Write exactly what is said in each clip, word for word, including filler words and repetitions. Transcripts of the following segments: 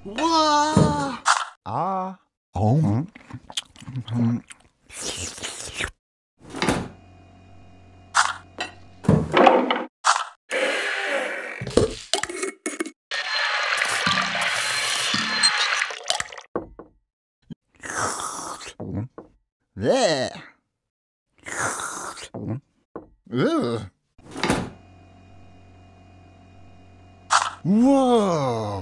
Wow! Ah. Home. There. Ugh. Whoa.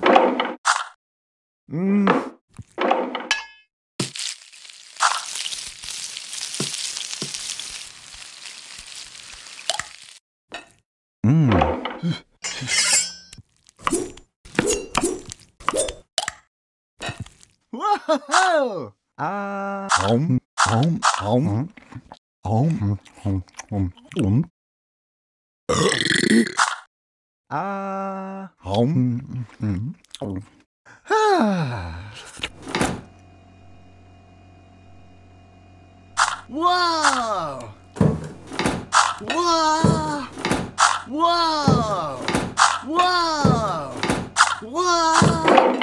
Mm. Mm. Whoa! Ah. Home. Home. Home. Home. Home. Home. Home. Ah. Home. Ah. Wow! Wow! Wow! Wow! Wow!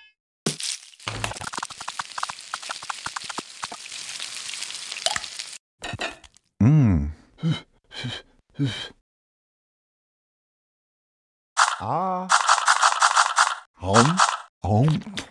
Mm. Ah. Home. Home.